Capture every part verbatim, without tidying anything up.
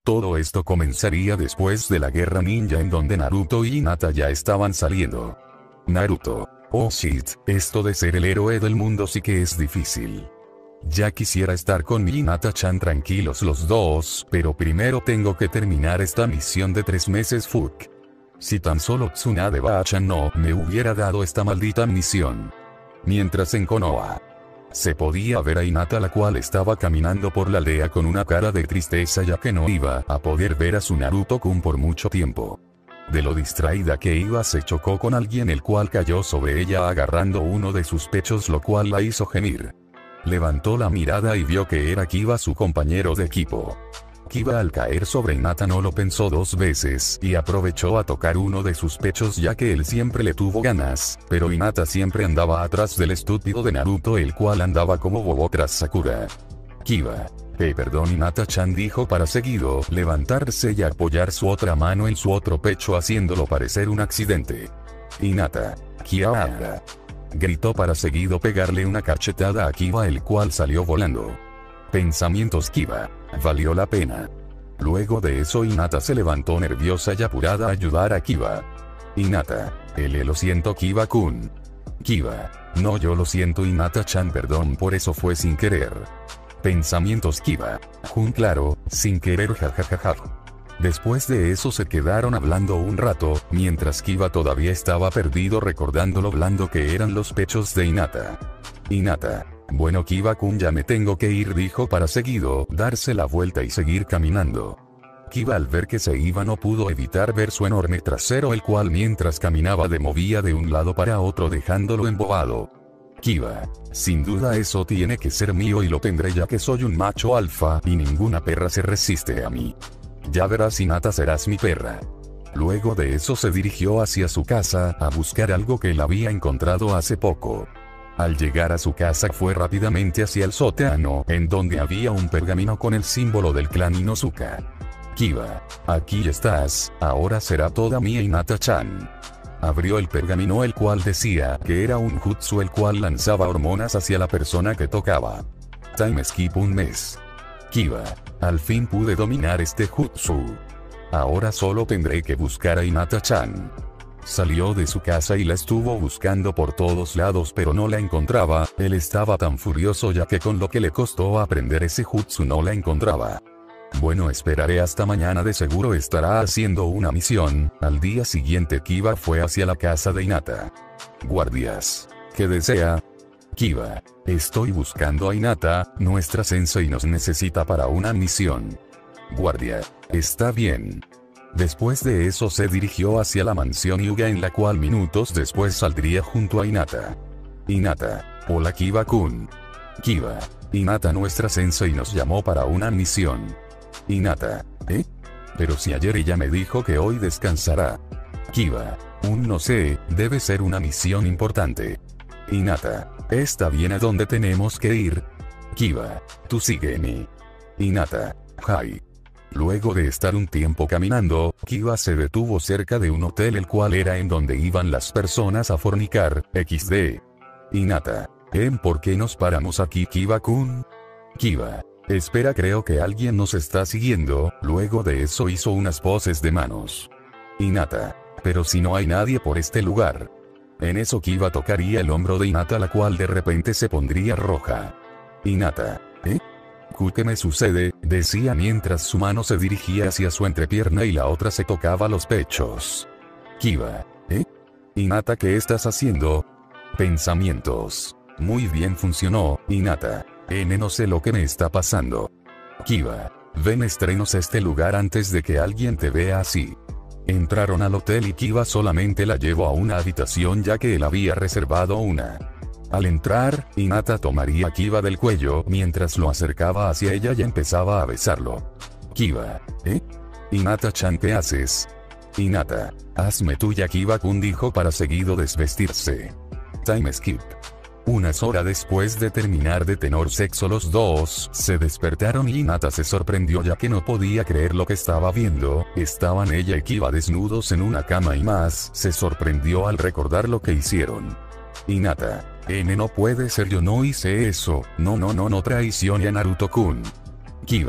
Todo esto comenzaría después de la guerra ninja en donde Naruto y Hinata ya estaban saliendo. Naruto. Oh shit, esto de ser el héroe del mundo sí que es difícil. Ya quisiera estar con mi Hinata-chan tranquilos los dos, pero primero tengo que terminar esta misión de tres meses fuck. Si tan solo Tsunade Bachan no me hubiera dado esta maldita misión. Mientras en Konoha se podía ver a Hinata la cual estaba caminando por la aldea con una cara de tristeza ya que no iba a poder ver a su Naruto-kun por mucho tiempo. De lo distraída que iba se chocó con alguien el cual cayó sobre ella agarrando uno de sus pechos lo cual la hizo gemir. Levantó la mirada y vio que era Kiba su compañero de equipo. Kiba al caer sobre Hinata no lo pensó dos veces y aprovechó a tocar uno de sus pechos ya que él siempre le tuvo ganas, pero Hinata siempre andaba atrás del estúpido de Naruto el cual andaba como bobo tras Sakura. Kiba. Eh perdón Hinata-chan dijo para seguido levantarse y apoyar su otra mano en su otro pecho haciéndolo parecer un accidente. Hinata. Kiara. Gritó para seguido pegarle una cachetada a Kiba el cual salió volando. Pensamientos Kiba. Valió la pena. Luego de eso Hinata se levantó nerviosa y apurada a ayudar a Kiba. Hinata. L lo siento Kiba-kun. Kiba. No yo lo siento Hinata-chan perdón por eso fue sin querer. Pensamientos Kiba. Jun claro, sin querer jajajaja. Después de eso se quedaron hablando un rato, mientras Kiba todavía estaba perdido recordando lo blando que eran los pechos de Hinata. Hinata. Bueno Kiba-kun ya me tengo que ir dijo para seguido darse la vuelta y seguir caminando. Kiba al ver que se iba no pudo evitar ver su enorme trasero el cual mientras caminaba de movía de un lado para otro dejándolo embobado. Kiba. Sin duda eso tiene que ser mío y lo tendré ya que soy un macho alfa y ninguna perra se resiste a mí. Ya verás Hinata serás mi perra. Luego de eso se dirigió hacia su casa a buscar algo que él había encontrado hace poco. Al llegar a su casa fue rápidamente hacia el sótano en donde había un pergamino con el símbolo del clan Inosuka. Kiba. Aquí estás, ahora será toda mía Hinata-chan. Abrió el pergamino el cual decía que era un jutsu el cual lanzaba hormonas hacia la persona que tocaba. Time skip un mes. Kiba. Al fin pude dominar este jutsu. Ahora solo tendré que buscar a Hinata-chan. Salió de su casa y la estuvo buscando por todos lados pero no la encontraba, él estaba tan furioso ya que con lo que le costó aprender ese jutsu no la encontraba. Bueno esperaré hasta mañana de seguro estará haciendo una misión. Al día siguiente Kiba fue hacia la casa de Hinata. Guardias. ¿Qué desea? Kiba. Estoy buscando a Hinata, nuestra sensei nos necesita para una misión. Guardia. Está bien. Después de eso se dirigió hacia la mansión Hyuga en la cual minutos después saldría junto a Hinata. Hinata. Hola Kiba-kun. Kiba. Hinata nuestra sensei nos llamó para una misión. Hinata. ¿Eh? Pero si ayer ella me dijo que hoy descansará. Kiba. Un no sé, debe ser una misión importante. Hinata. Está bien a dónde tenemos que ir. Kiba. Tú sígueme. Hinata. Hi. Luego de estar un tiempo caminando, Kiba se detuvo cerca de un hotel el cual era en donde iban las personas a fornicar, equis de. Hinata. ¿En por qué nos paramos aquí Kiba-kun? Kiba. Espera creo que alguien nos está siguiendo, luego de eso hizo unas poses de manos. Hinata. Pero si no hay nadie por este lugar. En eso Kiba tocaría el hombro de Hinata la cual de repente se pondría roja. Hinata. ¿Eh? ¿Qué me sucede? Decía mientras su mano se dirigía hacia su entrepierna y la otra se tocaba los pechos. Kiba. ¿Eh? Hinata ¿qué estás haciendo? Pensamientos. Muy bien funcionó, Hinata. N no sé lo que me está pasando. Kiba. Ven estrenos este lugar antes de que alguien te vea así. Entraron al hotel y Kiba solamente la llevó a una habitación ya que él había reservado una. Al entrar, Hinata tomaría a Kiba del cuello mientras lo acercaba hacia ella y empezaba a besarlo. Kiba. ¿Eh? Hinata-chan ¿qué haces? Hinata. Hazme tuya Kiba-kun dijo para seguido desvestirse. Time skip. Unas horas después de terminar de tener sexo los dos, se despertaron y Hinata se sorprendió ya que no podía creer lo que estaba viendo, estaban ella y Kiba desnudos en una cama y más, se sorprendió al recordar lo que hicieron. Hinata. N no puede ser yo no hice eso, no no no no traicione a Naruto-kun. Kiba.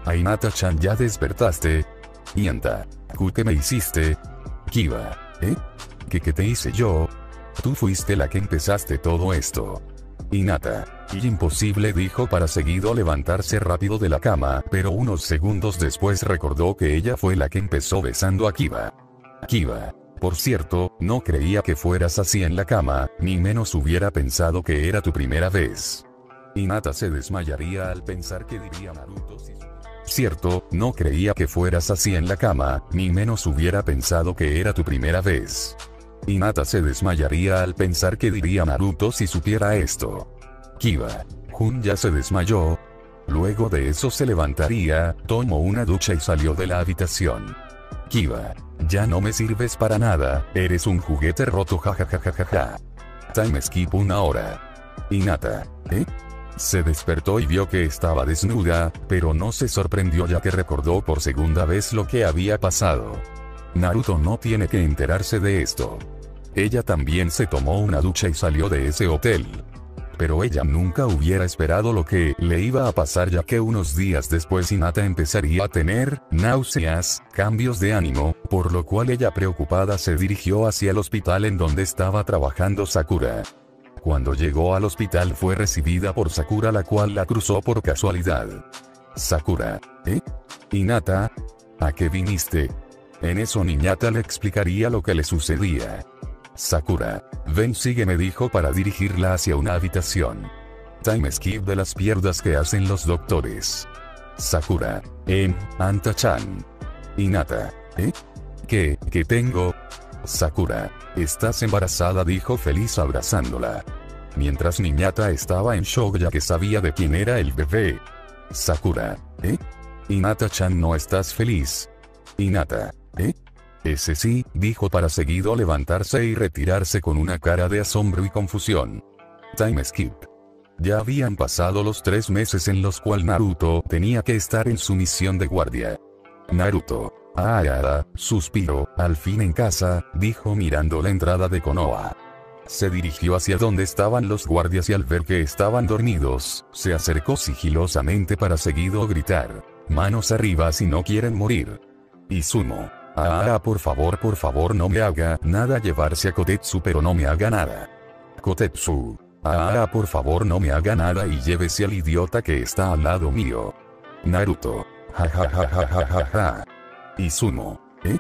Hinata-chan, ¿ya despertaste? Hinata. ¿Qué me hiciste? Kiba. ¿Eh? ¿Qué, qué te hice yo? Tú fuiste la que empezaste todo esto. Hinata. Y imposible, dijo para seguido levantarse rápido de la cama, pero unos segundos después recordó que ella fue la que empezó besando a Kiba. Kiba. Por cierto, no creía que fueras así en la cama, ni menos hubiera pensado que era tu primera vez. Hinata se desmayaría al pensar que diría Naruto si... Cierto, no creía que fueras así en la cama, ni menos hubiera pensado que era tu primera vez. Hinata se desmayaría al pensar que diría Naruto si supiera esto. Kiba. Jun ya se desmayó. Luego de eso se levantaría, tomó una ducha y salió de la habitación. Kiba. Ya no me sirves para nada, eres un juguete roto, jajajajaja. Time skip una hora. Hinata. ¿Eh? Se despertó y vio que estaba desnuda, pero no se sorprendió ya que recordó por segunda vez lo que había pasado. Naruto no tiene que enterarse de esto. Ella también se tomó una ducha y salió de ese hotel. Pero ella nunca hubiera esperado lo que le iba a pasar, ya que unos días después Hinata empezaría a tener náuseas, cambios de ánimo, por lo cual ella preocupada se dirigió hacia el hospital en donde estaba trabajando Sakura. Cuando llegó al hospital fue recibida por Sakura, la cual la cruzó por casualidad. Sakura. ¿Eh? Hinata. ¿A qué viniste? En eso Hinata le explicaría lo que le sucedía. Sakura. Ven, sígueme, dijo para dirigirla hacia una habitación. Time skip de las pierdas que hacen los doctores. Sakura. Em, Anta-chan. Hinata. ¿Eh? ¿Qué, qué tengo? Sakura. Estás embarazada, dijo feliz abrazándola. Mientras Hinata estaba en shock ya que sabía de quién era el bebé. Sakura. ¿Eh? Hinata-chan, ¿no estás feliz? Hinata. ¿Eh? Ese sí, dijo para seguido levantarse y retirarse con una cara de asombro y confusión. Time skip. Ya habían pasado los tres meses en los cuales Naruto tenía que estar en su misión de guardia. Naruto. Ah, ah, suspiró, al fin en casa, dijo mirando la entrada de Konoha. Se dirigió hacia donde estaban los guardias y al ver que estaban dormidos, se acercó sigilosamente para seguido gritar. Manos arriba si no quieren morir. Izumo. Ah, por favor, por favor, no me haga nada, llevarse a Kotetsu, pero no me haga nada. Kotetsu. Ah, por favor, no me haga nada y llévese al idiota que está al lado mío. Naruto. Ja ja ja ja ja ja ja. Izumo. ¿Eh?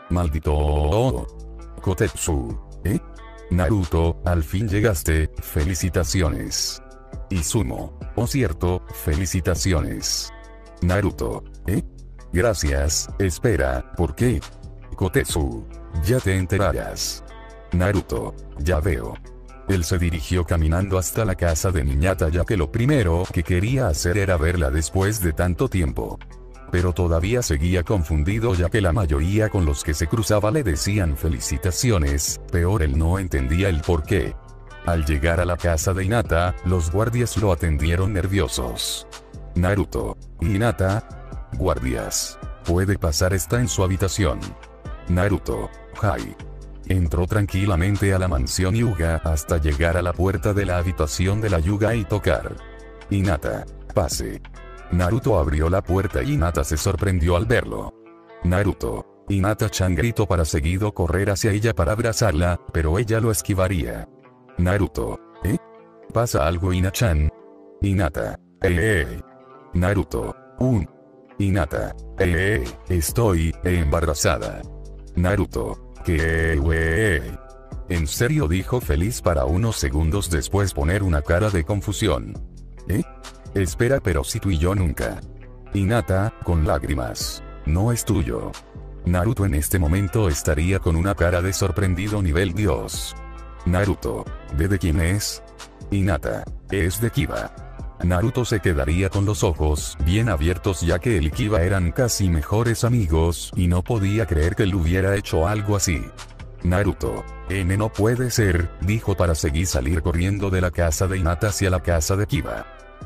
Maldito. Kotetsu. ¿Eh? Naruto, al fin llegaste, felicitaciones. Izumo. Oh cierto, felicitaciones. Naruto. ¿Eh? Gracias, espera, ¿por qué? Kotetsu. Ya te enterarás. Naruto. Ya veo. Él se dirigió caminando hasta la casa de Hinata ya que lo primero que quería hacer era verla después de tanto tiempo. Pero todavía seguía confundido ya que la mayoría con los que se cruzaba le decían felicitaciones, peor él no entendía el por qué. Al llegar a la casa de Hinata, los guardias lo atendieron nerviosos. Naruto. Hinata. Guardias. Puede pasar, está en su habitación. Naruto. Hai. Entró tranquilamente a la mansión Hyuga hasta llegar a la puerta de la habitación de la Hyuga y tocar. Hinata. Pase. Naruto abrió la puerta y Hinata se sorprendió al verlo. Naruto. Hinata-chan gritó para seguido correr hacia ella para abrazarla, pero ella lo esquivaría. Naruto. ¿Eh? ¿Pasa algo, Hina-chan? Hinata. Eh, eh. Naruto. Un. Hinata. Eh, eh. Estoy embarazada. Naruto. ¿Qué, wey? ¿En serio?, dijo feliz para unos segundos después poner una cara de confusión. ¿Eh? Espera, pero si tú y yo nunca. Hinata, con lágrimas. No es tuyo. Naruto en este momento estaría con una cara de sorprendido nivel Dios. Naruto. ¿De de quién es? Hinata. Es de Kiba. Naruto se quedaría con los ojos bien abiertos ya que él y Kiba eran casi mejores amigos y no podía creer que él hubiera hecho algo así. Naruto. N no puede ser, dijo para seguir salir corriendo de la casa de Hinata hacia la casa de Kiba.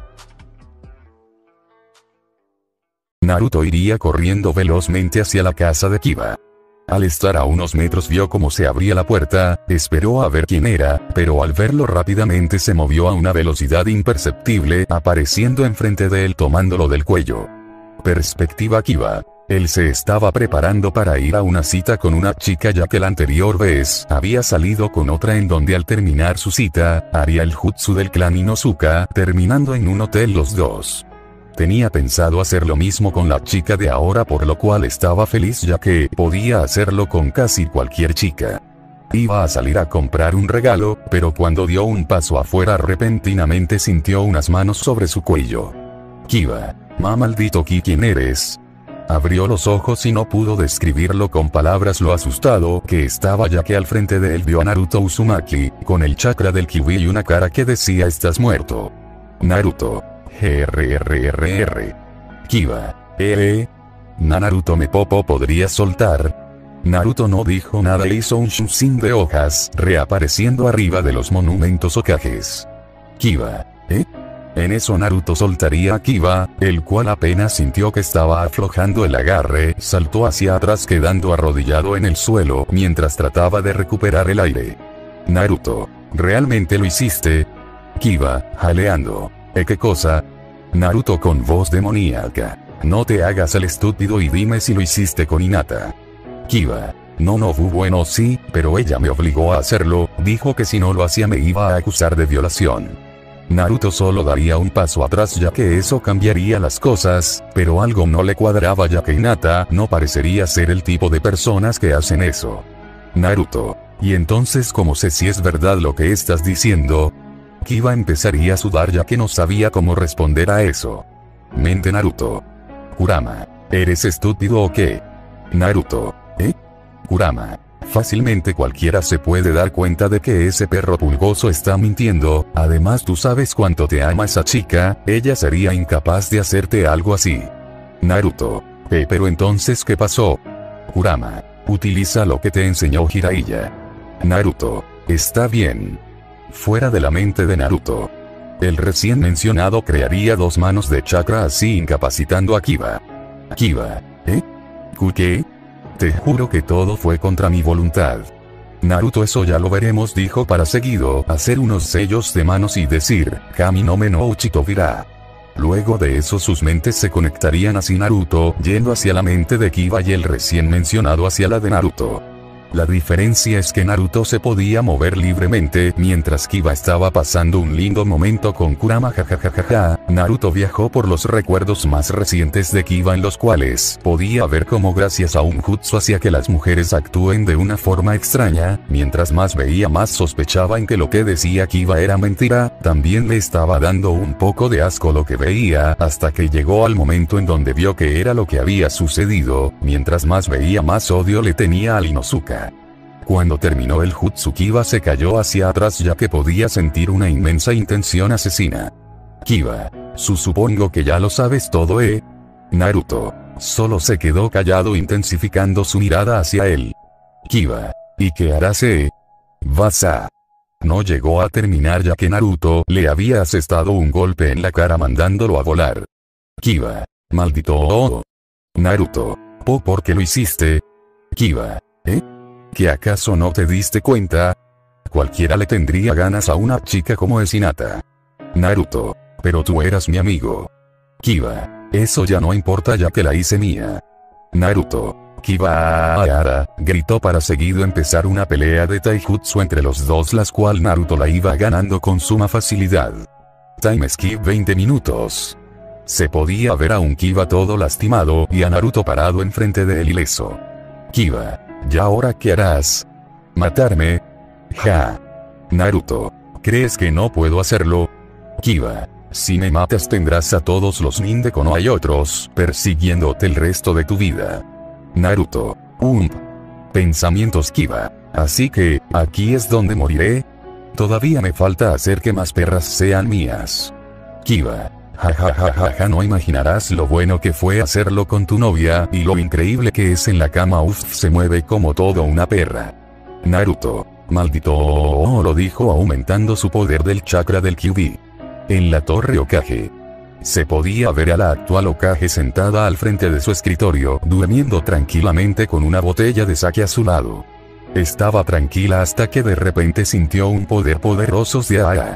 Naruto iría corriendo velozmente hacia la casa de Kiba. Al estar a unos metros vio cómo se abría la puerta, esperó a ver quién era, pero al verlo rápidamente se movió a una velocidad imperceptible, apareciendo enfrente de él tomándolo del cuello. Perspectiva Kiba. Él se estaba preparando para ir a una cita con una chica ya que la anterior vez había salido con otra en donde al terminar su cita, haría el jutsu del clan Inosuka, terminando en un hotel los dos. Tenía pensado hacer lo mismo con la chica de ahora por lo cual estaba feliz ya que podía hacerlo con casi cualquier chica. Iba a salir a comprar un regalo, pero cuando dio un paso afuera repentinamente sintió unas manos sobre su cuello. Kiba, ma maldito Ki, ¿quién eres? Abrió los ojos y no pudo describirlo con palabras lo asustado que estaba ya que al frente de él vio a Naruto Uzumaki, con el chakra del Kyuubi y una cara que decía estás muerto. Naruto. Grrrrr. Kiba. Eh. Na Naruto me popo podría soltar. Naruto no dijo nada e hizo un shunshin de hojas, reapareciendo arriba de los monumentos Hokages. Kiba. ¿Eh? En eso Naruto soltaría a Kiba, el cual apenas sintió que estaba aflojando el agarre, saltó hacia atrás quedando arrodillado en el suelo mientras trataba de recuperar el aire. Naruto, ¿realmente lo hiciste? Kiba, jaleando. ¿Eh qué cosa? Naruto con voz demoníaca. No te hagas el estúpido y dime si lo hiciste con Hinata. Kiba. No no bu bueno sí, pero ella me obligó a hacerlo, dijo que si no lo hacía me iba a acusar de violación. Naruto solo daría un paso atrás ya que eso cambiaría las cosas, pero algo no le cuadraba ya que Hinata no parecería ser el tipo de personas que hacen eso. Naruto, ¿y entonces cómo sé si es verdad lo que estás diciendo? Kiba empezaría a sudar ya que no sabía cómo responder a eso. Mente Naruto. Kurama, ¿eres estúpido o qué? Naruto, ¿eh? Kurama. Fácilmente cualquiera se puede dar cuenta de que ese perro pulgoso está mintiendo, además tú sabes cuánto te ama esa chica, ella sería incapaz de hacerte algo así. Naruto. Eh, pero entonces ¿qué pasó? Kurama. Utiliza lo que te enseñó Jiraiya. Naruto. Está bien. Fuera de la mente de Naruto. El recién mencionado crearía dos manos de chakra así incapacitando a Kiba. Kiba. ¿Eh? ¿Qué? Te juro que todo fue contra mi voluntad. Naruto eso ya lo veremos dijo para seguido hacer unos sellos de manos y decir, Kami no me no Uchi Tobira. Luego de eso sus mentes se conectarían así Naruto yendo hacia la mente de Kiba y el recién mencionado hacia la de Naruto. La diferencia es que Naruto se podía mover libremente mientras Kiba estaba pasando un lindo momento con Kurama jajajaja. Naruto viajó por los recuerdos más recientes de Kiba en los cuales podía ver cómo gracias a un jutsu hacía que las mujeres actúen de una forma extraña, mientras más veía más sospechaba en que lo que decía Kiba era mentira, también le estaba dando un poco de asco lo que veía hasta que llegó al momento en donde vio que era lo que había sucedido, mientras más veía más odio le tenía al Inosuka. Cuando terminó el jutsu Kiba se cayó hacia atrás ya que podía sentir una inmensa intención asesina. Kiba, su supongo que ya lo sabes todo eh. Naruto, solo se quedó callado intensificando su mirada hacia él. Kiba, ¿y qué harás eh? Vas a... No llegó a terminar ya que Naruto le había asestado un golpe en la cara mandándolo a volar. Kiba, maldito oh. Naruto, ¿po por qué lo hiciste? Kiba, ¿eh? ¿Que acaso no te diste cuenta? Cualquiera le tendría ganas a una chica como es Hinata. Naruto, pero tú eras mi amigo. Kiba, eso ya no importa ya que la hice mía. Naruto, Kiba Ara, gritó para seguido empezar una pelea de taijutsu entre los dos las cual Naruto la iba ganando con suma facilidad. Time skip veinte minutos. Se podía ver a un Kiba todo lastimado y a Naruto parado enfrente de él ileso. Kiba. ¿Y ahora qué harás? ¿Matarme? Ja. Naruto. ¿Crees que no puedo hacerlo? Kiba. Si me matas tendrás a todos los Nindeko no hay otros persiguiéndote el resto de tu vida. Naruto. Um. Pensamientos Kiba. Así que, aquí es donde moriré. Todavía me falta hacer que más perras sean mías. Kiba. Jajajaja no imaginarás lo bueno que fue hacerlo con tu novia y lo increíble que es en la cama uff se mueve como todo una perra. Naruto, maldito oh, lo dijo aumentando su poder del chakra del Kyuubi. En la torre Hokage. Se podía ver a la actual Hokage sentada al frente de su escritorio durmiendo tranquilamente con una botella de sake a su lado. Estaba tranquila hasta que de repente sintió un poder poderoso de Aa.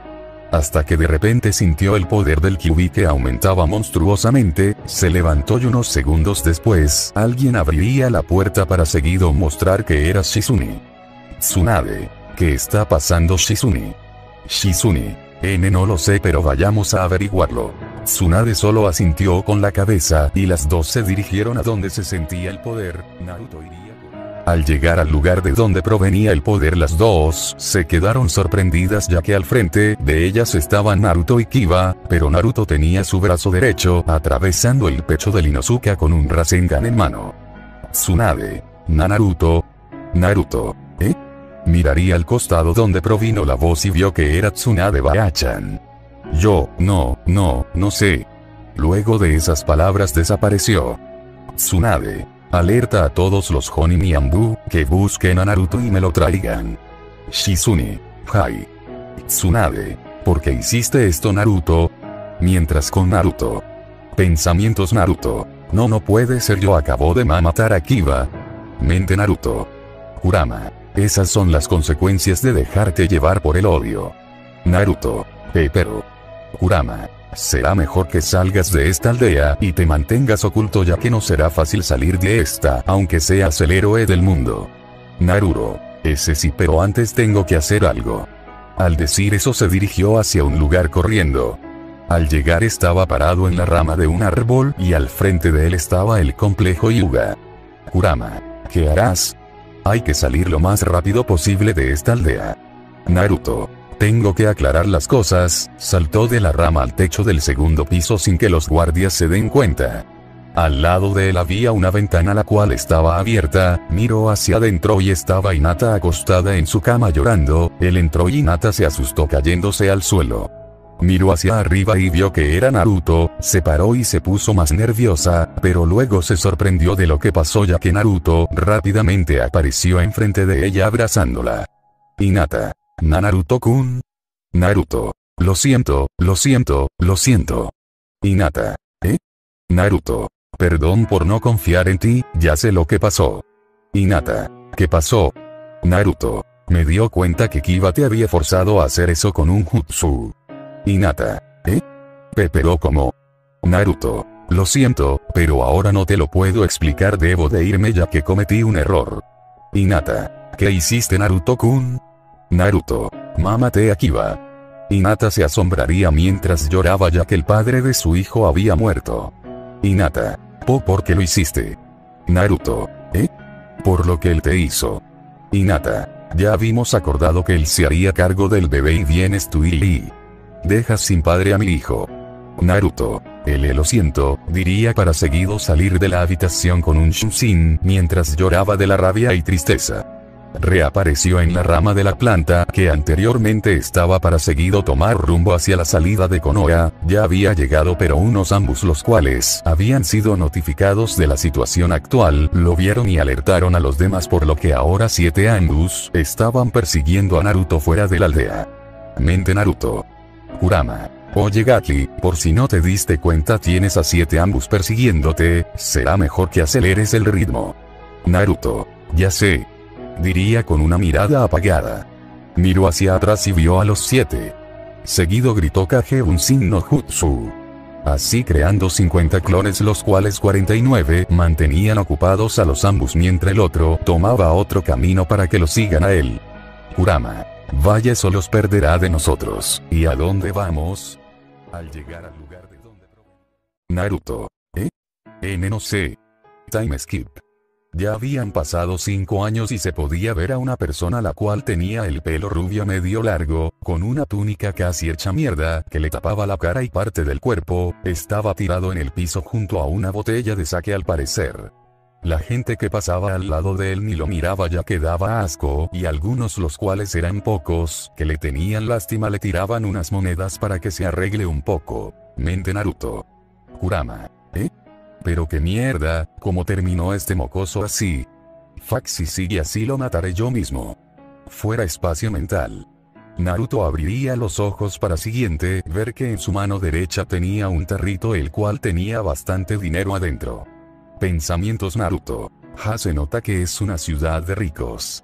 Hasta que de repente sintió el poder del Kyuubi que aumentaba monstruosamente, se levantó y unos segundos después, alguien abriría la puerta para seguido mostrar que era Shizune. Tsunade. ¿Qué está pasando, Shizune? Shizune. N no lo sé, pero vayamos a averiguarlo. Tsunade solo asintió con la cabeza y las dos se dirigieron a donde se sentía el poder. Naruto iría. Al llegar al lugar de donde provenía el poder, las dos se quedaron sorprendidas ya que al frente de ellas estaban Naruto y Kiba, pero Naruto tenía su brazo derecho atravesando el pecho de Inosuke con un Rasengan en mano. Tsunade. Na Naruto. Naruto. ¿Eh? Miraría al costado donde provino la voz y vio que era Tsunade Bachan. Yo, no, no, no sé. Luego de esas palabras desapareció. Tsunade. Alerta a todos los Jonin y Anbu, que busquen a Naruto y me lo traigan. Shizune. Hai. Tsunade. ¿Por qué hiciste esto, Naruto? Mientras con Naruto. Pensamientos Naruto. No, no puede ser, yo acabo de matar a Kiba. Mente Naruto. Kurama. Esas son las consecuencias de dejarte llevar por el odio. Naruto. Eh, pero. Kurama. Será mejor que salgas de esta aldea y te mantengas oculto, ya que no será fácil salir de esta aunque seas el héroe del mundo. Naruto. Ese sí, pero antes tengo que hacer algo. Al decir eso se dirigió hacia un lugar corriendo. Al llegar estaba parado en la rama de un árbol y al frente de él estaba el complejo Hyuga. Kurama. ¿Qué harás? Hay que salir lo más rápido posible de esta aldea. Naruto. Tengo que aclarar las cosas. Saltó de la rama al techo del segundo piso sin que los guardias se den cuenta. Al lado de él había una ventana la cual estaba abierta, miró hacia adentro y estaba Hinata acostada en su cama llorando. Él entró y Hinata se asustó cayéndose al suelo. Miró hacia arriba y vio que era Naruto, se paró y se puso más nerviosa, pero luego se sorprendió de lo que pasó ya que Naruto rápidamente apareció enfrente de ella abrazándola. Hinata. ¿Na Naruto-kun? Naruto. Lo siento, lo siento, lo siento. Hinata. ¿Eh? Naruto. Perdón por no confiar en ti, ya sé lo que pasó. Hinata. ¿Qué pasó? Naruto. Me dio cuenta que Kiba te había forzado a hacer eso con un jutsu. Hinata. ¿Eh? Pe- pero ¿cómo? Naruto. Lo siento, pero ahora no te lo puedo explicar, debo de irme ya que cometí un error. Hinata. ¿Qué hiciste, Naruto-kun? Naruto. Mámate a Kiba. Hinata se asombraría mientras lloraba ya que el padre de su hijo había muerto. Hinata. ¿Po por qué lo hiciste? Naruto. ¿Eh? Por lo que él te hizo. Hinata. Ya habíamos acordado que él se haría cargo del bebé y vienes tú y dejas sin padre a mi hijo. Naruto. Él lo siento, diría para seguido salir de la habitación con un shunshin mientras lloraba de la rabia y tristeza. Reapareció en la rama de la planta que anteriormente estaba para seguido tomar rumbo hacia la salida de Konoha. Ya había llegado, pero unos ambos los cuales habían sido notificados de la situación actual lo vieron y alertaron a los demás, por lo que ahora siete ambos estaban persiguiendo a Naruto fuera de la aldea. Mente Naruto. Kurama. Oye Gatli, por si no te diste cuenta tienes a siete ambos persiguiéndote, será mejor que aceleres el ritmo. Naruto. Ya sé. Diría con una mirada apagada. Miró hacia atrás y vio a los siete. Seguido gritó Kage un Shin no Jutsu. Así creando cincuenta clones, los cuales cuarenta y nueve mantenían ocupados a los ambos mientras el otro tomaba otro camino para que lo sigan a él. Kurama. Vaya, eso los perderá de nosotros. ¿Y a dónde vamos? Al llegar al lugar de donde provenía Naruto. ¿Eh? N no sé. Time skip. Ya habían pasado cinco años y se podía ver a una persona la cual tenía el pelo rubio medio largo, con una túnica casi hecha mierda que le tapaba la cara y parte del cuerpo. Estaba tirado en el piso junto a una botella de sake al parecer. La gente que pasaba al lado de él ni lo miraba ya que daba asco, y algunos, los cuales eran pocos, que le tenían lástima, le tiraban unas monedas para que se arregle un poco. Mente Naruto. Kurama. ¿Eh? Pero qué mierda, ¿cómo terminó este mocoso así? Fuck, si sigue así lo mataré yo mismo. Fuera espacio mental. Naruto abriría los ojos para siguiente ver que en su mano derecha tenía un tarrito el cual tenía bastante dinero adentro. Pensamientos Naruto. Ja, se nota que es una ciudad de ricos.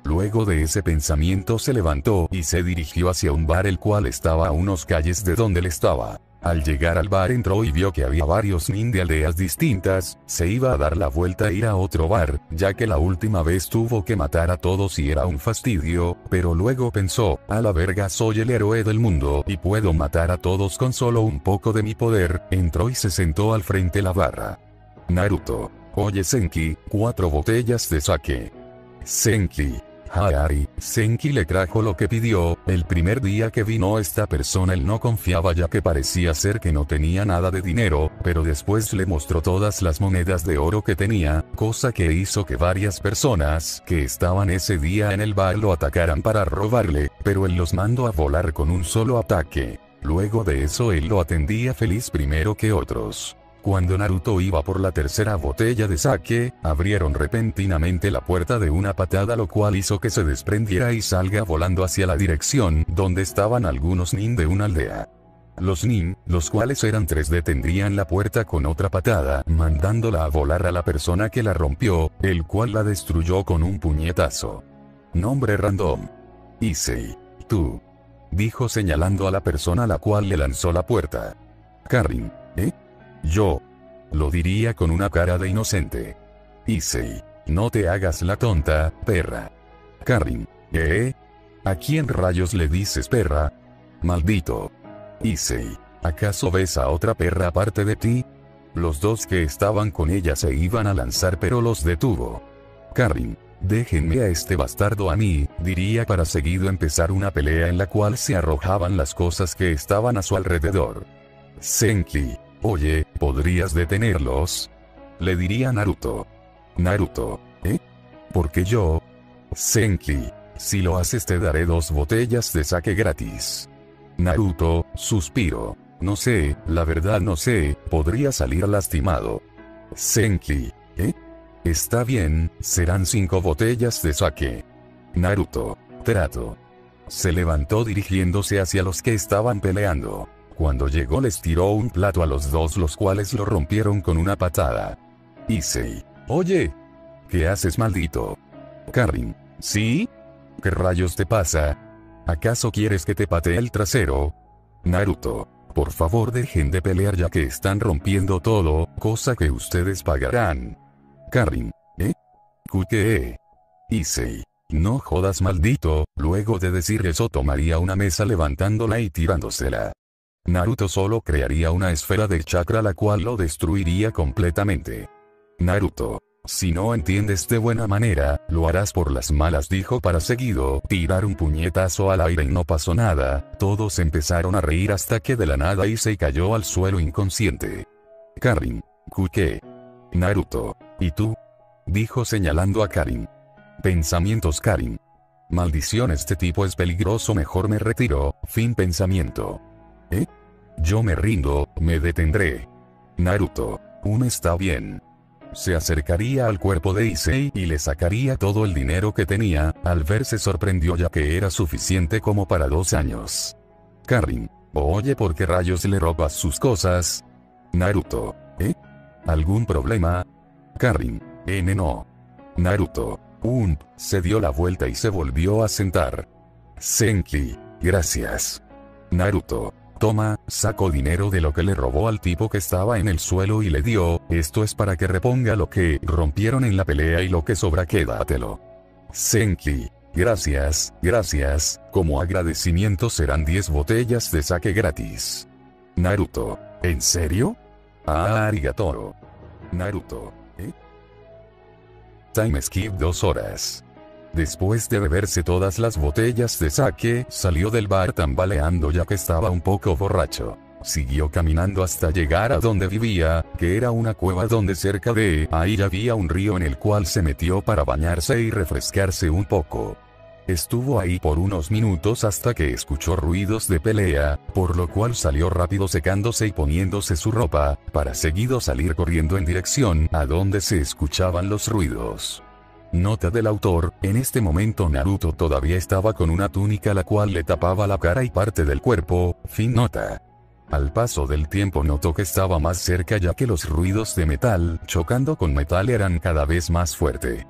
Luego de ese pensamiento se levantó y se dirigió hacia un bar el cual estaba a unos calles de donde él estaba. Al llegar al bar entró y vio que había varios nin de aldeas distintas, se iba a dar la vuelta a ir a otro bar, ya que la última vez tuvo que matar a todos y era un fastidio, pero luego pensó, a la verga soy el héroe del mundo y puedo matar a todos con solo un poco de mi poder, entró y se sentó al frente de la barra. Naruto. Oye Senki, cuatro botellas de sake. Senki. Hayari, Senki le trajo lo que pidió. El primer día que vino esta persona él no confiaba ya que parecía ser que no tenía nada de dinero, pero después le mostró todas las monedas de oro que tenía, cosa que hizo que varias personas que estaban ese día en el bar lo atacaran para robarle, pero él los mandó a volar con un solo ataque. Luego de eso él lo atendía feliz primero que otros. Cuando Naruto iba por la tercera botella de sake, abrieron repentinamente la puerta de una patada lo cual hizo que se desprendiera y salga volando hacia la dirección donde estaban algunos nin de una aldea. Los nin, los cuales eran tres, detendrían la puerta con otra patada, mandándola a volar a la persona que la rompió, el cual la destruyó con un puñetazo. Nombre random. Issei. Tú. Dijo señalando a la persona a la cual le lanzó la puerta. Karin. ¿Eh? Yo. Lo diría con una cara de inocente. Issei. No te hagas la tonta, perra. Karin. ¿Eh? ¿A quién rayos le dices perra? Maldito. Issei. ¿Acaso ves a otra perra aparte de ti? Los dos que estaban con ella se iban a lanzar pero los detuvo. Karin. Déjenme a este bastardo a mí, diría para seguido empezar una pelea en la cual se arrojaban las cosas que estaban a su alrededor. Senki. Oye, ¿podrías detenerlos? Le diría Naruto. Naruto. ¿Eh? ¿Por qué yo? Senki. Si lo haces te daré dos botellas de sake gratis. Naruto, suspiro. No sé, la verdad no sé, podría salir lastimado. Senki. ¿Eh? Está bien, serán cinco botellas de sake. Naruto. Trato. Se levantó dirigiéndose hacia los que estaban peleando. Cuando llegó les tiró un plato a los dos los cuales lo rompieron con una patada. Issei. Oye. ¿Qué haces maldito? Karin. ¿Sí? ¿Qué rayos te pasa? ¿Acaso quieres que te patee el trasero? Naruto. Por favor dejen de pelear ya que están rompiendo todo, cosa que ustedes pagarán. Karin. ¿Eh? ¿Qué? Issei. No jodas maldito, luego de decir eso tomaría una mesa levantándola y tirándosela. Naruto solo crearía una esfera de chakra la cual lo destruiría completamente. Naruto. Si no entiendes de buena manera, lo harás por las malas, dijo para seguido tirar un puñetazo al aire y no pasó nada. Todos empezaron a reír hasta que de la nada Issei cayó al suelo inconsciente. Karin. ¿Qué? Naruto. ¿Y tú? Dijo señalando a Karin. Pensamientos Karin. Maldición, este tipo es peligroso, mejor me retiro. Fin pensamiento. ¿Eh? Yo me rindo, me detendré. Naruto. Un está bien. Se acercaría al cuerpo de Issei y le sacaría todo el dinero que tenía. Al ver se sorprendió ya que era suficiente como para dos años. Karin. Oye, ¿por qué rayos le robas sus cosas? Naruto. ¿Eh? ¿Algún problema? Karin. N no. Naruto. Un, se dio la vuelta y se volvió a sentar. Senki. Gracias. Naruto. Toma, sacó dinero de lo que le robó al tipo que estaba en el suelo y le dio, esto es para que reponga lo que rompieron en la pelea y lo que sobra quédatelo. Senki. Gracias, gracias, como agradecimiento serán diez botellas de sake gratis. Naruto. ¿En serio? Ah, arigato. Naruto. ¿Eh? Time skip dos horas. Después de beberse todas las botellas de sake, salió del bar tambaleando ya que estaba un poco borracho. Siguió caminando hasta llegar a donde vivía, que era una cueva donde cerca de ahí había un río en el cual se metió para bañarse y refrescarse un poco. Estuvo ahí por unos minutos hasta que escuchó ruidos de pelea, por lo cual salió rápido secándose y poniéndose su ropa, para seguido salir corriendo en dirección a donde se escuchaban los ruidos. Nota del autor, en este momento Naruto todavía estaba con una túnica la cual le tapaba la cara y parte del cuerpo, fin nota. Al paso del tiempo notó que estaba más cerca ya que los ruidos de metal chocando con metal eran cada vez más fuerte.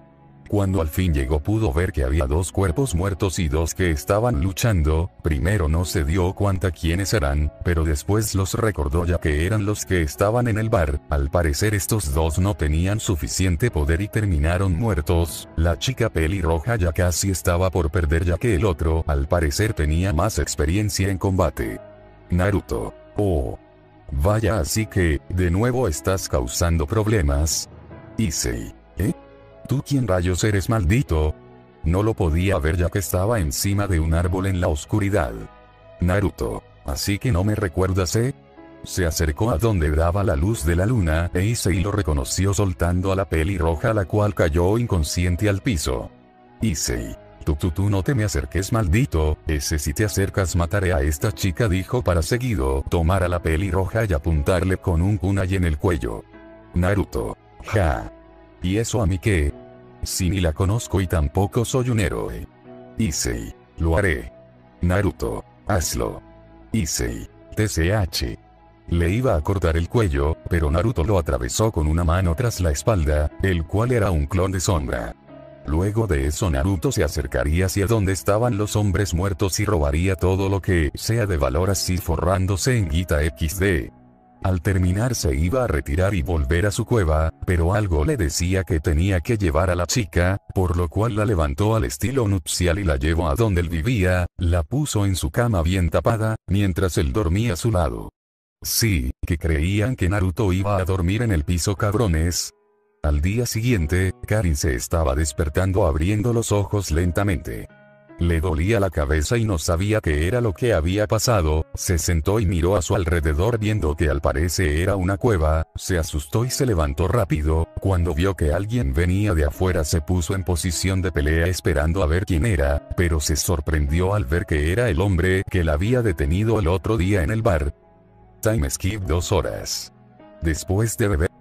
Cuando al fin llegó pudo ver que había dos cuerpos muertos y dos que estaban luchando. Primero no se dio cuenta quiénes eran, pero después los recordó ya que eran los que estaban en el bar. Al parecer estos dos no tenían suficiente poder y terminaron muertos. La chica pelirroja ya casi estaba por perder ya que el otro al parecer tenía más experiencia en combate. Naruto. Oh. Vaya, así que, de nuevo estás causando problemas. Issei. ¿Eh? ¿Tú quién rayos eres, maldito? No lo podía ver ya que estaba encima de un árbol en la oscuridad. Naruto. Así que no me recuerdas, ¿eh? Se acercó a donde daba la luz de la luna e Issei lo reconoció soltando a la pelirroja, la cual cayó inconsciente al piso. Issei. Tú, tú, tú no te me acerques, maldito, ese si te acercas mataré a esta chica, dijo para seguido tomar a la pelirroja y apuntarle con un kunai en el cuello. Naruto. Ja. ¿Y eso a mí qué? Si ni la conozco y tampoco soy un héroe. Issei. Lo haré. Naruto. Hazlo. Issei. T C H. Le iba a cortar el cuello, pero Naruto lo atravesó con una mano tras la espalda, el cual era un clon de sombra. Luego de eso Naruto se acercaría hacia donde estaban los hombres muertos y robaría todo lo que sea de valor, así forrándose en guita equis de. Al terminar se iba a retirar y volver a su cueva, pero algo le decía que tenía que llevar a la chica, por lo cual la levantó al estilo nupcial y la llevó a donde él vivía, la puso en su cama bien tapada, mientras él dormía a su lado. Sí, que creían que Naruto iba a dormir en el piso, cabrones. Al día siguiente, Karin se estaba despertando abriendo los ojos lentamente. Le dolía la cabeza y no sabía qué era lo que había pasado. Se sentó y miró a su alrededor viendo que al parecer era una cueva. Se asustó y se levantó rápido. Cuando vio que alguien venía de afuera se puso en posición de pelea esperando a ver quién era, pero se sorprendió al ver que era el hombre que la había detenido el otro día en el bar. Time skip dos horas. Después de beber.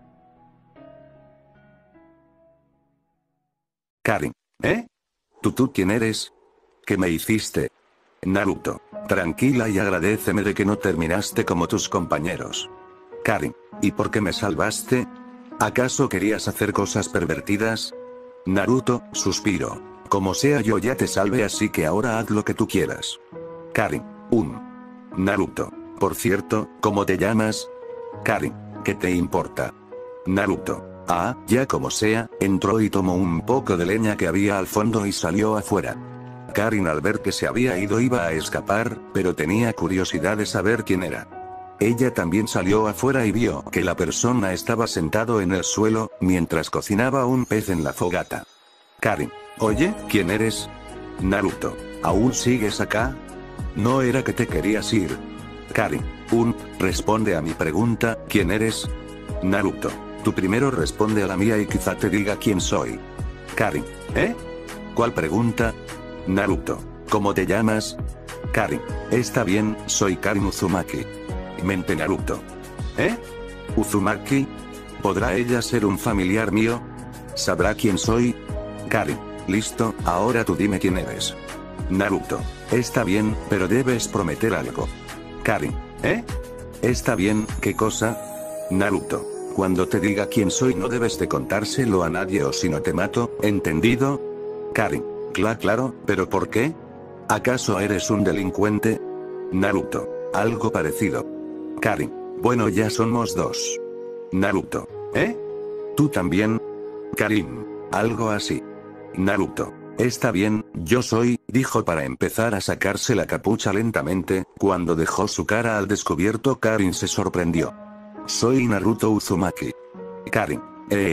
Karin. ¿Eh? ¿Tú tú quién eres? ¿Qué me hiciste? Naruto. Tranquila y agradéceme de que no terminaste como tus compañeros. Karin. ¿Y por qué me salvaste? ¿Acaso querías hacer cosas pervertidas? Naruto, suspiro. Como sea, yo ya te salvé, así que ahora haz lo que tú quieras. Karin. Un. Naruto. Por cierto, ¿cómo te llamas? Karin. ¿Qué te importa? Naruto. Ah, ya como sea, entró y tomó un poco de leña que había al fondo y salió afuera. Karin al ver que se había ido iba a escapar, pero tenía curiosidad de saber quién era. Ella también salió afuera y vio que la persona estaba sentado en el suelo, mientras cocinaba un pez en la fogata. Karin. Oye, ¿quién eres? Naruto. ¿Aún sigues acá? No era que te querías ir. Karin. Un, responde a mi pregunta, ¿quién eres? Naruto. Tú primero responde a la mía y quizá te diga quién soy. Karin. ¿Eh? ¿Cuál pregunta? Naruto. ¿Cómo te llamas? Karin. Está bien, soy Karin Uzumaki. Mente Naruto. ¿Eh? ¿Uzumaki? ¿Podrá ella ser un familiar mío? ¿Sabrá quién soy? Karin. Listo, ahora tú dime quién eres. Naruto. Está bien, pero debes prometer algo. Karin. ¿Eh? Está bien, ¿qué cosa? Naruto. Cuando te diga quién soy no debes de contárselo a nadie o si no te mato, ¿entendido? Karin. Cla claro, ¿pero por qué? ¿Acaso eres un delincuente? Naruto. Algo parecido. Karin. Bueno, ya somos dos. Naruto. ¿Eh? ¿Tú también? Karin. Algo así. Naruto. Está bien, yo soy, dijo para empezar a sacarse la capucha lentamente. Cuando dejó su cara al descubierto, Karin se sorprendió. Soy Naruto Uzumaki. Karin.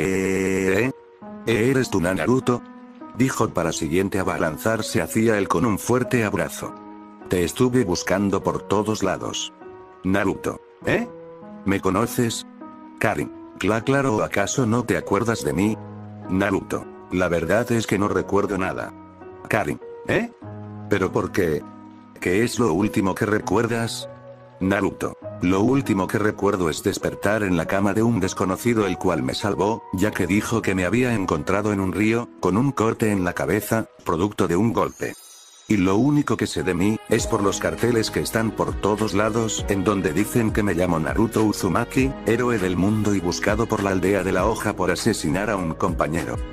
¿Eh? ¿Eres tú Naruto? Dijo para siguiente abalanzarse hacia él con un fuerte abrazo. Te estuve buscando por todos lados. Naruto. ¿Eh? ¿Me conoces? Karin. Cla claro, ¿o acaso no te acuerdas de mí? Naruto. La verdad es que no recuerdo nada. Karin. ¿Eh? ¿Pero por qué? ¿Qué es lo último que recuerdas? Naruto. Lo último que recuerdo es despertar en la cama de un desconocido el cual me salvó, ya que dijo que me había encontrado en un río, con un corte en la cabeza, producto de un golpe. Y lo único que sé de mí, es por los carteles que están por todos lados, en donde dicen que me llamo Naruto Uzumaki, héroe del mundo y buscado por la aldea de la hoja por asesinar a un compañero.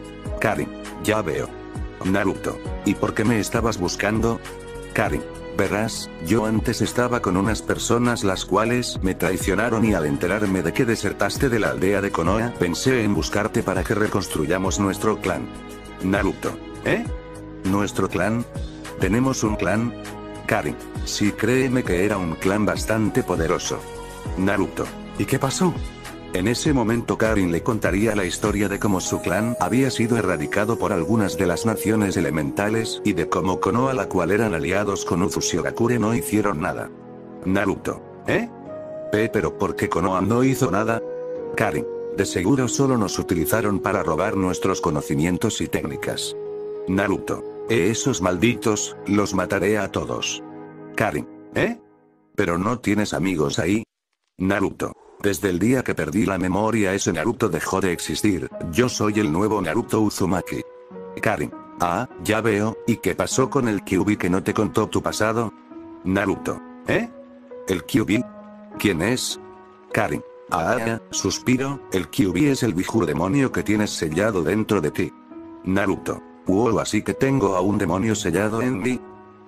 Karin, ya veo. Naruto, ¿y por qué me estabas buscando? Karin, verás, yo antes estaba con unas personas las cuales me traicionaron y al enterarme de que desertaste de la aldea de Konoha, pensé en buscarte para que reconstruyamos nuestro clan. Naruto, ¿eh? ¿Nuestro clan? ¿Tenemos un clan? Karin, sí, créeme que era un clan bastante poderoso. Naruto, ¿y qué pasó? En ese momento Karin le contaría la historia de cómo su clan había sido erradicado por algunas de las naciones elementales y de cómo Konoha, la cual eran aliados con Uzumaki, no hicieron nada. Naruto, ¿eh? P pero ¿por qué Konoha no hizo nada? Karin, de seguro solo nos utilizaron para robar nuestros conocimientos y técnicas. Naruto, ¿eh? Esos malditos, los mataré a todos. Karin, ¿eh? ¿Pero no tienes amigos ahí? Naruto, desde el día que perdí la memoria ese Naruto dejó de existir, yo soy el nuevo Naruto Uzumaki. Karin, ah, ya veo, ¿y qué pasó con el Kyuubi que no te contó tu pasado? Naruto, ¿eh? ¿El Kyuubi? ¿Quién es? Karin, ah, suspiro, el Kyuubi es el Biju demonio que tienes sellado dentro de ti. Naruto, wow, así que tengo a un demonio sellado en mí.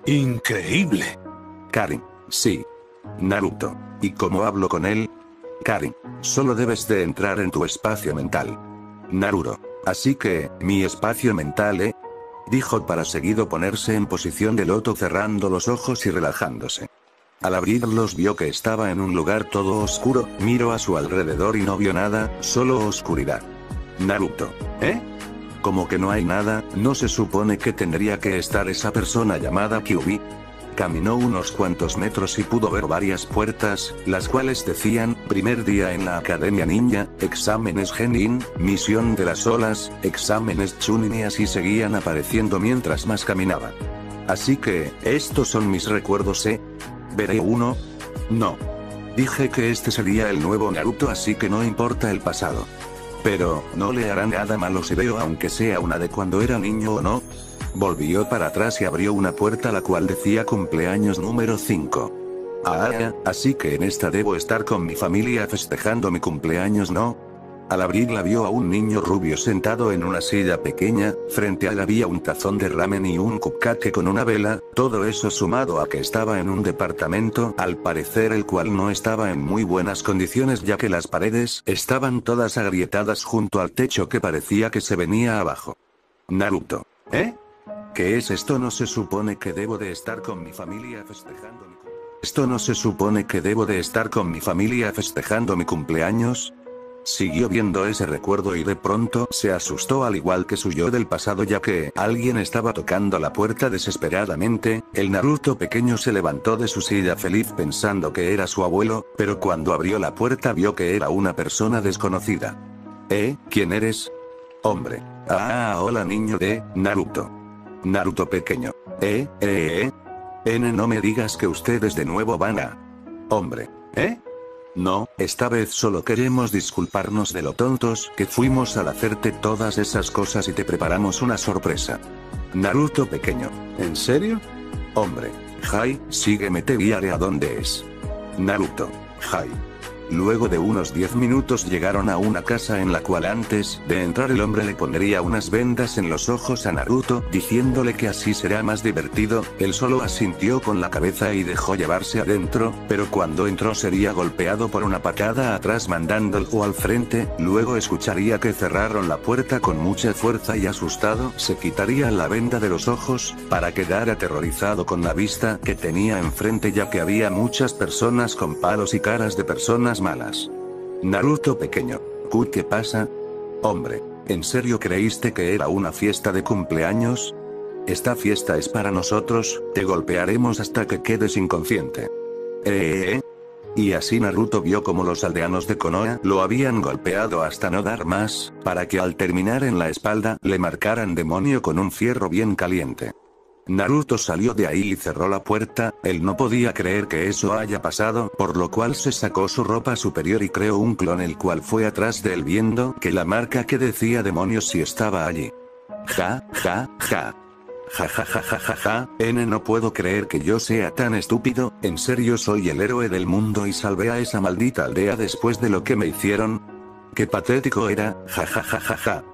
¡Increíble! Karin, sí. Naruto, ¿y cómo hablo con él? Karin, solo debes de entrar en tu espacio mental. Naruto, así que, mi espacio mental, ¿eh? Dijo para seguido ponerse en posición de loto cerrando los ojos y relajándose. Al abrirlos vio que estaba en un lugar todo oscuro, miró a su alrededor y no vio nada, solo oscuridad. Naruto, ¿eh? Como que no hay nada, ¿no se supone que tendría que estar esa persona llamada Kyuubi? Caminó unos cuantos metros y pudo ver varias puertas, las cuales decían, primer día en la Academia Ninja, exámenes Genin, misión de las olas, exámenes Chunin y así seguían apareciendo mientras más caminaba. Así que, estos son mis recuerdos, ¿eh? ¿Veré uno? No. Dije que este sería el nuevo Naruto, así que no importa el pasado. Pero, ¿no le harán nada malo si veo aunque sea una de cuando era niño o no? Volvió para atrás y abrió una puerta la cual decía cumpleaños número cinco. Ah, así que en esta debo estar con mi familia festejando mi cumpleaños, ¿no? Al abrirla vio a un niño rubio sentado en una silla pequeña, frente a él había un tazón de ramen y un cupcake con una vela, todo eso sumado a que estaba en un departamento, al parecer el cual no estaba en muy buenas condiciones ya que las paredes estaban todas agrietadas junto al techo que parecía que se venía abajo. Naruto, ¿eh? ¿Qué es esto? ¿No se supone que debo de estar con mi familia festejando mi cumpleaños? ¿Esto no se supone que debo de estar con mi familia festejando mi cumpleaños? Siguió viendo ese recuerdo y de pronto se asustó al igual que su yo del pasado ya que alguien estaba tocando la puerta desesperadamente. El Naruto pequeño se levantó de su silla feliz pensando que era su abuelo, pero cuando abrió la puerta vio que era una persona desconocida. ¿Eh? ¿Quién eres? Hombre. Ah, hola niño de Naruto. Naruto pequeño. ¿Eh? ¿Eh? ¿Eh? N no me digas que ustedes de nuevo van a... Hombre. ¿Eh? No, esta vez solo queremos disculparnos de lo tontos que fuimos al hacerte todas esas cosas y te preparamos una sorpresa. Naruto pequeño. ¿En serio? Hombre. Jai, sígueme, te guiaré a dónde es. Naruto. Jai. Luego de unos diez minutos llegaron a una casa en la cual antes de entrar el hombre le pondría unas vendas en los ojos a Naruto, diciéndole que así será más divertido. Él solo asintió con la cabeza y dejó llevarse adentro, pero cuando entró sería golpeado por una patada atrás mandándolo al frente, luego escucharía que cerraron la puerta con mucha fuerza y asustado se quitaría la venda de los ojos, para quedar aterrorizado con la vista que tenía enfrente ya que había muchas personas con palos y caras de personas malas. Naruto pequeño. ¿Qué pasa? Hombre, ¿en serio creíste que era una fiesta de cumpleaños? Esta fiesta es para nosotros, te golpearemos hasta que quedes inconsciente. ¿Eh? Y así Naruto vio como los aldeanos de Konoha lo habían golpeado hasta no dar más, para que al terminar en la espalda le marcaran demonio con un fierro bien caliente. Naruto salió de ahí y cerró la puerta, él no podía creer que eso haya pasado, por lo cual se sacó su ropa superior y creó un clon el cual fue atrás de él viendo que la marca que decía demonios sí estaba allí. Ja, ja, ja. Ja ja ja ja ja ja, N no puedo creer que yo sea tan estúpido, en serio soy el héroe del mundo y salvé a esa maldita aldea después de lo que me hicieron. Qué patético era, ja ja ja ja ja.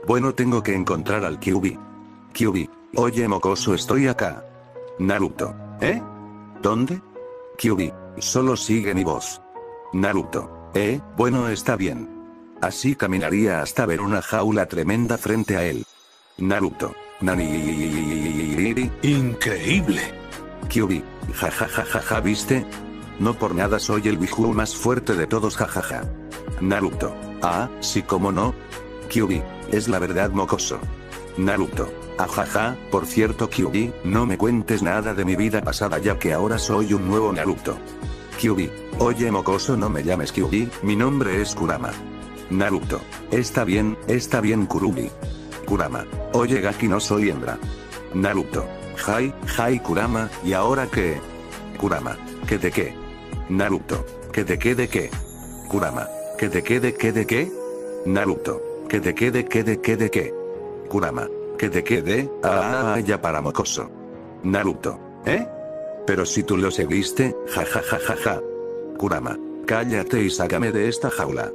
Bueno, tengo que encontrar al Kyuubi. Kyuubi, oye mocoso, estoy acá. Naruto, ¿eh? ¿Dónde? Kyuubi, solo sigue mi voz. Naruto, eh, bueno, está bien. Así caminaría hasta ver una jaula tremenda frente a él. Naruto, nani. Increíble. Kyuubi, jajajajaja, ¿viste? No por nada soy el Biju más fuerte de todos, jajaja. Naruto, ah, sí, cómo no. Kyuubi, es la verdad, mocoso. Naruto, ajaja, por cierto Kyuubi, no me cuentes nada de mi vida pasada ya que ahora soy un nuevo Naruto. Kyuubi, oye mocoso, no me llames Kyuubi, mi nombre es Kurama. Naruto, está bien, está bien Kurubi. Kurama, oye Gaki, no soy hembra. Naruto, Hai, Hai Kurama, ¿y ahora qué? Kurama, ¿qué de qué? Naruto, ¿qué de qué de qué? Kurama, ¿qué de qué de qué de qué? Naruto, ¿qué de qué de qué de qué de qué? Kurama, ¿qué de qué de? Ah, ya para mocoso. Naruto, ¿eh? Pero si tú lo seguiste, jajajajaja. Kurama, cállate y sácame de esta jaula.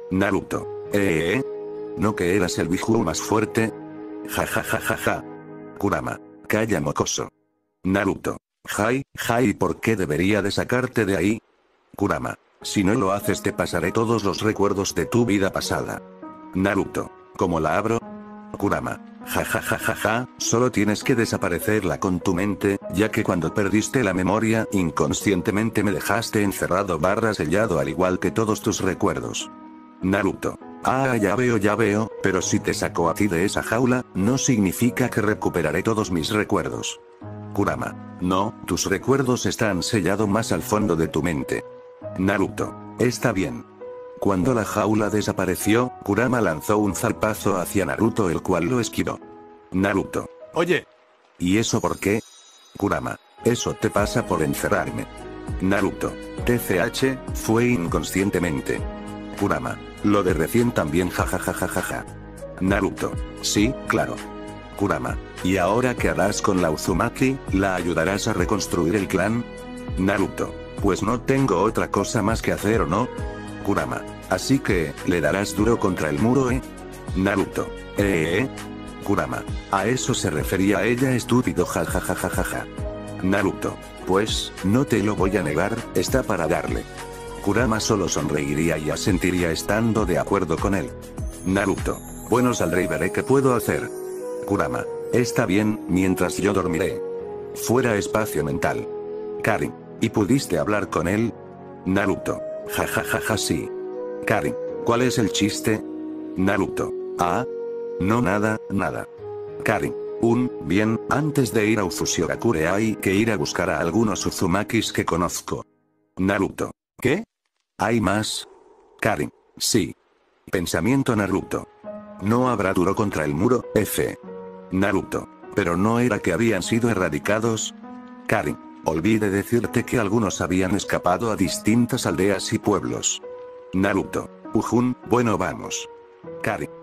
Naruto, ¿eh? eh? ¿No que eras el Biju más fuerte? Jajajajaja. Kurama, calla mocoso. Naruto, Hai, Hai, ¿por qué debería de sacarte de ahí? Kurama, si no lo haces te pasaré todos los recuerdos de tu vida pasada. Naruto, ¿cómo la abro? Kurama, jajajajaja, solo tienes que desaparecerla con tu mente, ya que cuando perdiste la memoria, inconscientemente me dejaste encerrado barra sellado al igual que todos tus recuerdos. Naruto, ah, ya veo, ya veo, pero si te saco a ti de esa jaula, no significa que recuperaré todos mis recuerdos. Kurama, no, tus recuerdos están sellados más al fondo de tu mente. Naruto, está bien. Cuando la jaula desapareció, Kurama lanzó un zarpazo hacia Naruto, el cual lo esquivó. Naruto, oye. ¿Y eso por qué? Kurama, eso te pasa por encerrarme. Naruto, T C H, fue inconscientemente. Kurama, lo de recién también, jajajajaja. Naruto, sí, claro. Kurama, ¿y ahora qué harás con la Uzumaki? ¿La ayudarás a reconstruir el clan? Naruto, pues no tengo otra cosa más que hacer, ¿o no? Kurama, así que, ¿le darás duro contra el muro, eh? Naruto, ¿eh? eh? Kurama, a eso se refería ella, estúpido, jajajajaja. Naruto, pues, no te lo voy a negar, está para darle. Kurama solo sonreiría y asentiría estando de acuerdo con él. Naruto, bueno, saldré y veré qué puedo hacer. Kurama, está bien, mientras yo dormiré. Fuera espacio mental. Karin, ¿y pudiste hablar con él? Naruto, jajajaja, sí. Karin, ¿cuál es el chiste? Naruto, ah, no, nada, nada. Karin, un, bien, antes de ir a Uzushigakure hay que ir a buscar a algunos Uzumakis que conozco. Naruto, ¿qué? ¿Hay más? Karin, sí. Pensamiento Naruto. No habrá duro contra el muro, F. Naruto, ¿pero no era que habían sido erradicados? Karin, olvidé decirte que algunos habían escapado a distintas aldeas y pueblos. Naruto, Ujun, bueno, vamos. Karin,